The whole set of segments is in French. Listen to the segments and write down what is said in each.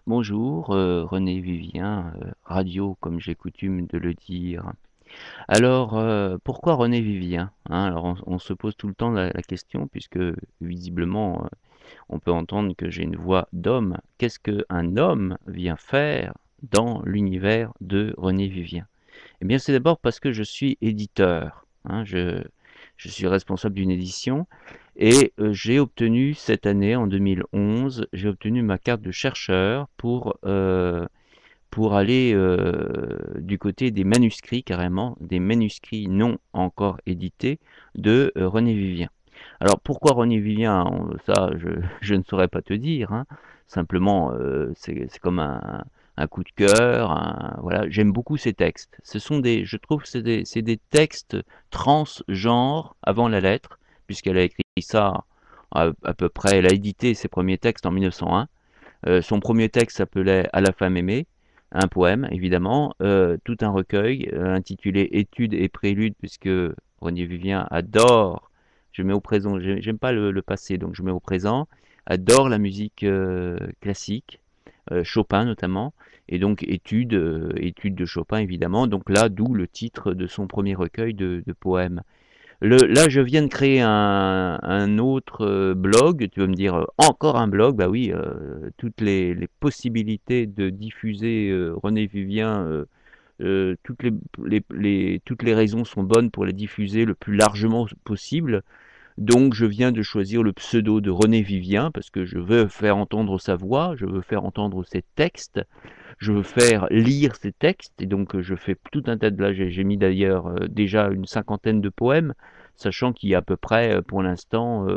Bonjour, René Vivien, radio comme j'ai coutume de le dire. Alors, pourquoi René Vivien? Hein, alors on se pose tout le temps la question puisque visiblement on peut entendre que j'ai une voix d'homme. Qu'est-ce qu'un homme vient faire dans l'univers de René Vivien? Eh bien c'est d'abord parce que je suis éditeur, hein, je suis responsable d'une édition et j'ai obtenu cette année, en 2011, j'ai obtenu ma carte de chercheur pour aller du côté des manuscrits carrément, des manuscrits non encore édités de René Vivien. Alors pourquoi René Vivien? Ça je ne saurais pas te dire, hein. Simplement c'est comme un coup de cœur, voilà. J'aime beaucoup ces textes. Je trouve que c'est des textes transgenres avant la lettre, puisqu'elle a écrit ça à peu près, elle a édité ses premiers textes en 1901. Son premier texte s'appelait À la femme aimée, un poème évidemment, tout un recueil intitulé Études et préludes, puisque René Vivien adore, je mets au présent, j'aime pas le passé, donc je mets au présent, adore la musique classique, Chopin notamment, et donc études de Chopin évidemment, donc là d'où le titre de son premier recueil de poèmes. Là, je viens de créer un autre blog. Tu vas me dire, encore un blog? Bah oui, toutes les possibilités de diffuser René Vivien, toutes les raisons sont bonnes pour les diffuser le plus largement possible. Donc je viens de choisir le pseudo de René Vivien parce que je veux faire entendre sa voix, je veux faire entendre ses textes, je veux faire lire ces textes, et donc je fais tout un tas de... Là, j'ai mis d'ailleurs déjà une cinquantaine de poèmes, sachant qu'il y a à peu près, pour l'instant,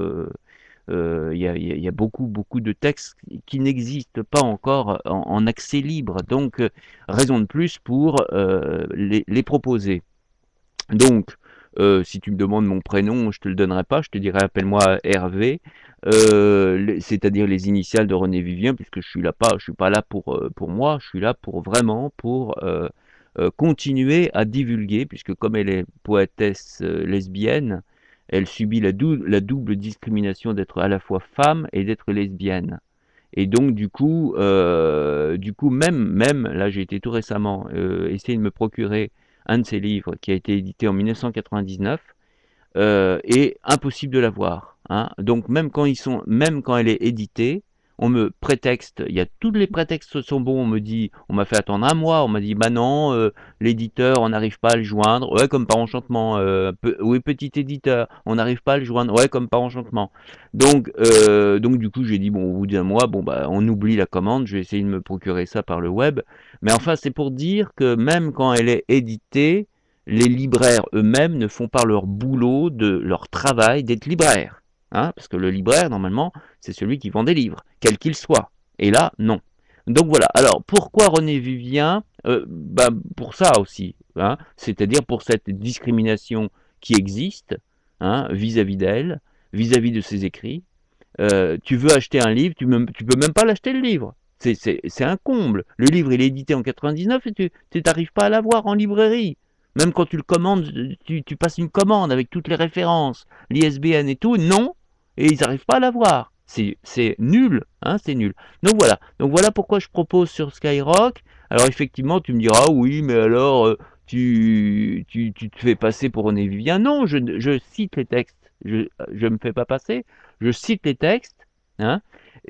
il y a beaucoup de textes qui n'existent pas encore en accès libre, donc raison de plus pour les proposer. Donc, si tu me demandes mon prénom, je te le donnerai pas, je te dirai appelle-moi Hervé, c'est-à-dire les initiales de René Vivien, puisque je suis pas là pour moi, je suis là pour vraiment pour continuer à divulguer, puisque comme elle est poétesse lesbienne, elle subit la double discrimination d'être à la fois femme et d'être lesbienne. Et donc du coup même là j'ai été tout récemment essayer de me procurer un de ses livres qui a été édité en 1999 et impossible de l'avoir, hein. Donc même quand elle est éditée, on me prétexte, il y a tous les prétextes sont bons, on m'a fait attendre un mois, on m'a dit bah non, l'éditeur, on n'arrive pas à le joindre, ouais comme par enchantement, oui petit éditeur, on n'arrive pas à le joindre, ouais comme par enchantement. Donc du coup j'ai dit bon au bout d'un mois, bon bah on oublie la commande, je vais essayer de me procurer ça par le web, mais enfin c'est pour dire que même quand elle est éditée, les libraires eux-mêmes ne font pas leur boulot, de leur travail d'être libraire. Hein, parce que le libraire, normalement, c'est celui qui vend des livres, quel qu'il soit. Et là, non. Donc voilà. Alors, pourquoi René Vivien? Bah, pour ça aussi. Hein, c'est-à-dire pour cette discrimination qui existe, hein, vis-à-vis d'elle, vis-à-vis de ses écrits. Tu veux acheter un livre, tu peux même pas l'acheter le livre. C'est un comble. Le livre, il est édité en 99 et tu n'arrives pas à l'avoir en librairie. Même quand tu le commandes, tu passes une commande avec toutes les références, l'ISBN et tout, non, et ils n'arrivent pas à l'avoir. C'est nul, hein, c'est nul. Donc voilà pourquoi je propose sur Skyrock. Alors effectivement, tu me diras, oui, mais alors tu te fais passer pour René Vivien. Non, je cite les textes, je me fais pas passer, je cite les textes, hein,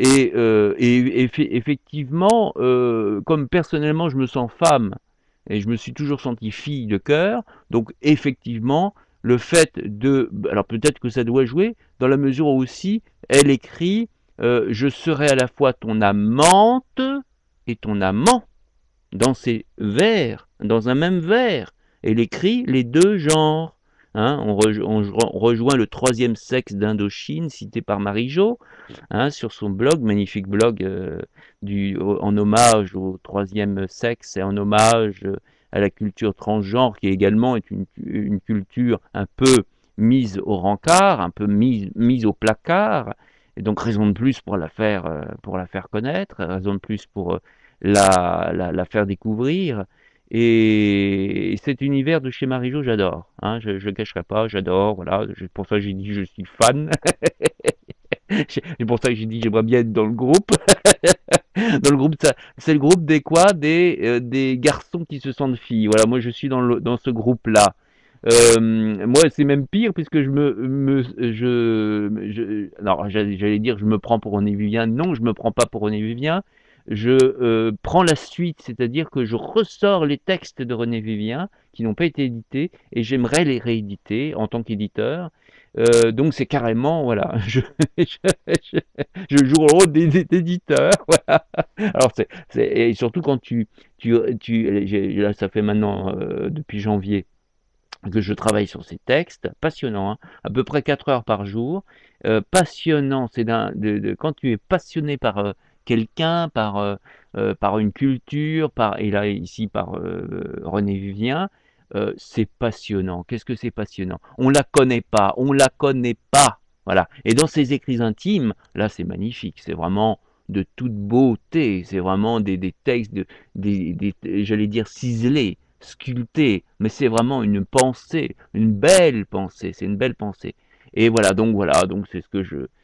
effectivement, comme personnellement je me sens femme, et je me suis toujours senti fille de cœur, donc effectivement, le fait de... Alors peut-être que ça doit jouer, dans la mesure où aussi, elle écrit je serai à la fois ton amante et ton amant, dans ses vers, dans un même vers. Elle écrit les deux genres. Hein, on rejoint le troisième sexe d'Indochine, cité par Marie-Jo, hein, sur son blog, magnifique blog en hommage au troisième sexe et en hommage à la culture transgenre, qui également est une culture un peu mise au rencard, un peu mise au placard, et donc raison de plus pour la faire connaître, raison de plus pour la faire découvrir. Et cet univers de chez Marie-Jo, j'adore. Hein, je ne cacherai pas, j'adore. Voilà, pour ça j'ai dit je suis fan. C'est pour ça que j'ai dit j'aimerais bien être dans le groupe. dans le groupe, c'est le groupe des quoi? Des garçons qui se sentent filles. Voilà, moi je suis dans ce groupe-là. Moi, c'est même pire puisque alors j'allais dire je me prends pour René Vivien. Non, je me prends pas pour René Vivien. Je prends la suite, c'est-à-dire que je ressors les textes de René Vivien qui n'ont pas été édités et j'aimerais les rééditer en tant qu'éditeur. Donc c'est carrément, voilà, je, je joue le rôle d'éditeur, voilà. Alors et surtout quand là ça fait maintenant depuis janvier que je travaille sur ces textes, passionnant, hein, à peu près 4 heures par jour, passionnant, quand tu es passionné par quelqu'un, par une culture, et là ici par René Vivien, c'est passionnant. Qu'est-ce que c'est passionnant? On la connaît pas, on la connaît pas. Voilà. Et dans ses écrits intimes, là c'est magnifique, c'est vraiment de toute beauté, c'est vraiment des textes, j'allais dire ciselés, sculpté, mais c'est vraiment une pensée, une belle pensée, c'est une belle pensée. Et voilà, donc c'est ce que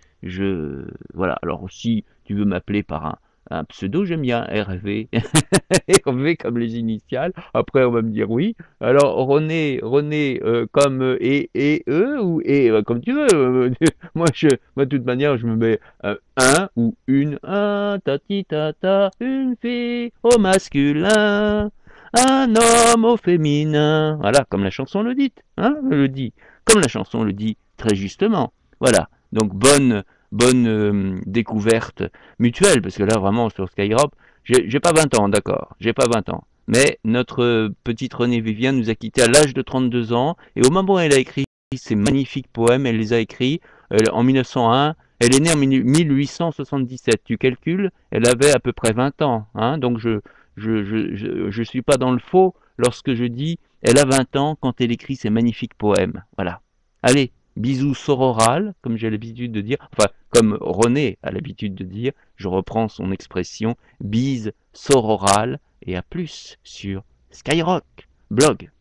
voilà. Alors si tu veux m'appeler par un pseudo, j'aime bien RV, RV comme les initiales. Après on va me dire oui. Alors René comme et eux ou comme tu veux. Moi de toute manière je me mets un ou une, un tati tata, une fille au masculin. Un homme au féminin. Voilà, comme la chanson le dit. Hein, le dit. Comme la chanson le dit très justement. Voilà. Donc bonne découverte mutuelle, parce que là vraiment sur Skyrock, j'ai pas 20 ans, d'accord. J'ai pas 20 ans. Mais notre petite Renée Vivien nous a quittés à l'âge de 32 ans, et au moment où elle a écrit ces magnifiques poèmes, elle les a écrits en 1901. Elle est née en 1877. Tu calcules, elle avait à peu près 20 ans. Hein, donc je suis pas dans le faux lorsque je dis elle a 20 ans quand elle écrit ces magnifiques poèmes. Voilà. Allez, bisous sororal, comme j'ai l'habitude de dire, enfin, comme René a l'habitude de dire, je reprends son expression, bise sororal, et à plus sur Skyrock Blog.